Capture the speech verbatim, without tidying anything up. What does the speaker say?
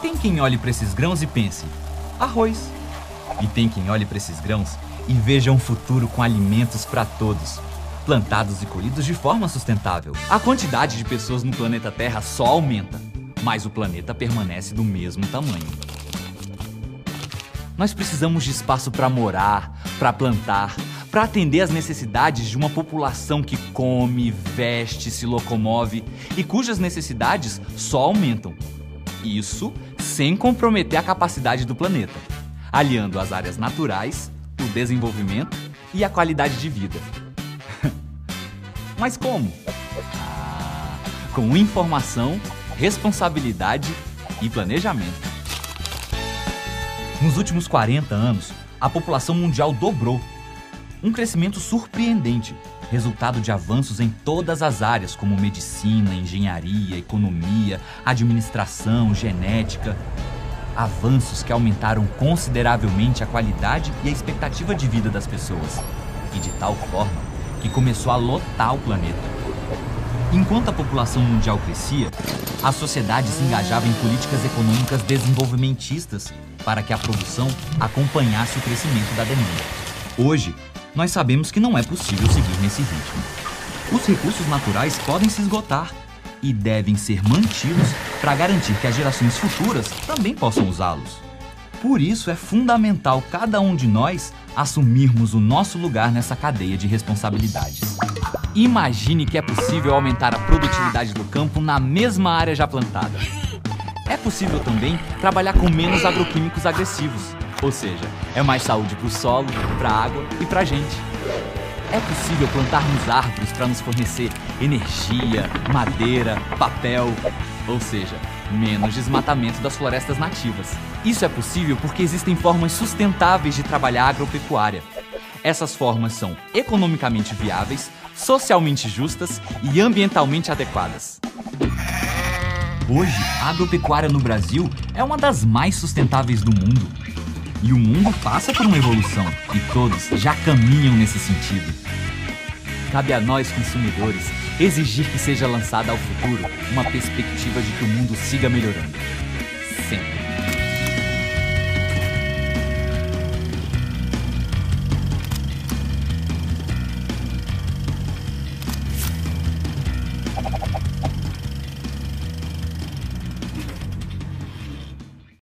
Tem quem olhe para esses grãos e pense: arroz. E tem quem olhe para esses grãos e veja um futuro com alimentos para todos, plantados e colhidos de forma sustentável. A quantidade de pessoas no planeta Terra só aumenta, mas o planeta permanece do mesmo tamanho. Nós precisamos de espaço para morar, para plantar, para atender às necessidades de uma população que come, veste, se locomove e cujas necessidades só aumentam. Isso sem comprometer a capacidade do planeta, aliando as áreas naturais, o desenvolvimento e a qualidade de vida. Mas como? Ah, com informação, responsabilidade e planejamento. Nos últimos quarenta anos, a população mundial dobrou. Um crescimento surpreendente, resultado de avanços em todas as áreas, como medicina, engenharia, economia, administração, genética. Avanços que aumentaram consideravelmente a qualidade e a expectativa de vida das pessoas, e de tal forma que começou a lotar o planeta. Enquanto a população mundial crescia, a sociedade se engajava em políticas econômicas desenvolvimentistas para que a produção acompanhasse o crescimento da demanda. Hoje, nós sabemos que não é possível seguir nesse ritmo. Os recursos naturais podem se esgotar e devem ser mantidos para garantir que as gerações futuras também possam usá-los. Por isso é fundamental cada um de nós assumirmos o nosso lugar nessa cadeia de responsabilidades. Imagine que é possível aumentar a produtividade do campo na mesma área já plantada. É possível também trabalhar com menos agroquímicos agressivos, ou seja, é mais saúde para o solo, para a água e para a gente. É possível plantarmos árvores para nos fornecer energia, madeira, papel, ou seja, menos desmatamento das florestas nativas. Isso é possível porque existem formas sustentáveis de trabalhar a agropecuária. Essas formas são economicamente viáveis, socialmente justas e ambientalmente adequadas. Hoje, a agropecuária no Brasil é uma das mais sustentáveis do mundo. E o mundo passa por uma evolução, e todos já caminham nesse sentido. Cabe a nós, consumidores, exigir que seja lançada ao futuro uma perspectiva de que o mundo siga melhorando. Sempre.